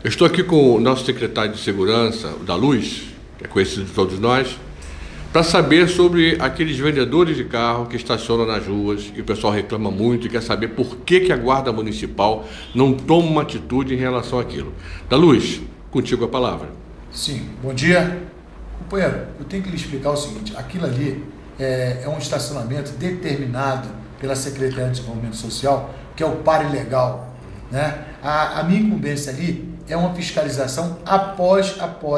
Eu estou aqui com o nosso secretário de Segurança, o da Luz, que é conhecido de todos nós, para saber sobre aqueles vendedores de carro que estacionam nas ruas e o pessoal reclama muito e quer saber por que a Guarda Municipal não toma uma atitude em relação àquilo. Da Luz, contigo a palavra. Sim, bom dia. Companheiro, eu tenho que lhe explicar o seguinte, aquilo ali é um estacionamento determinado pela Secretaria de Desenvolvimento Social, que é o pare legal, né? A minha incumbência ali é uma fiscalização após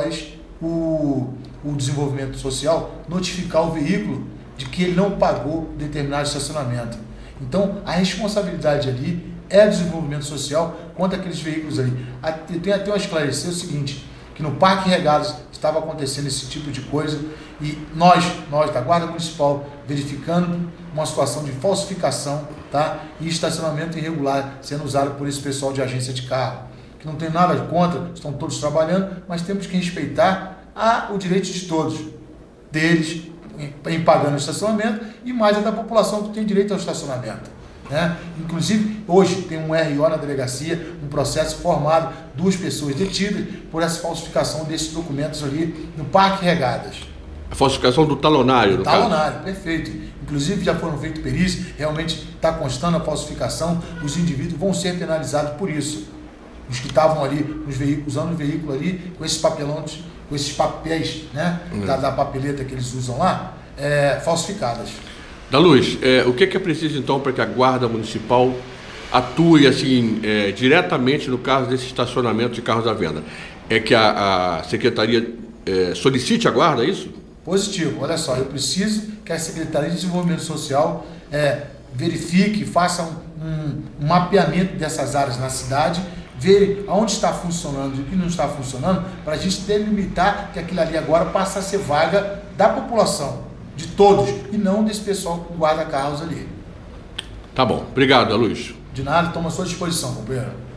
o desenvolvimento social notificar o veículo de que ele não pagou determinado estacionamento. Então, a responsabilidade ali é do desenvolvimento social quanto àqueles veículos ali. Eu tenho até a esclarecer o seguinte, que no Parque Regadas estava acontecendo esse tipo de coisa e nós da Guarda Municipal, verificando uma situação de falsificação, tá? E estacionamento irregular sendo usado por esse pessoal de agência de carro. Que não tem nada contra, estão todos trabalhando, mas temos que respeitar o direito de todos, deles, em pagando o estacionamento e mais a da população que tem direito ao estacionamento, né? Inclusive, hoje tem um RO na delegacia, um processo formado, 2 pessoas detidas por essa falsificação desses documentos ali no Parque Regadas. A falsificação do talonário, no caso? Talonário, perfeito. Inclusive já foram feitas perícias, realmente está constando a falsificação, os indivíduos vão ser penalizados por isso. Os que estavam ali, usando o veículo ali, com esses papelões, com esses papéis, né, da papeleta que eles usam lá, falsificadas. Da Luz, o que é preciso então para que a Guarda Municipal atue assim, diretamente no caso desse estacionamento de carros à venda? É que a Secretaria solicite a Guarda, é isso? Positivo, olha só, eu preciso que a Secretaria de Desenvolvimento Social verifique, faça um mapeamento dessas áreas na cidade, ver aonde está funcionando e o que não está funcionando, para a gente delimitar que aquilo ali agora passa a ser vaga da população, de todos, e não desse pessoal que guarda carros ali. Tá bom, obrigado, Luiz. De nada, estou à sua disposição, companheiro.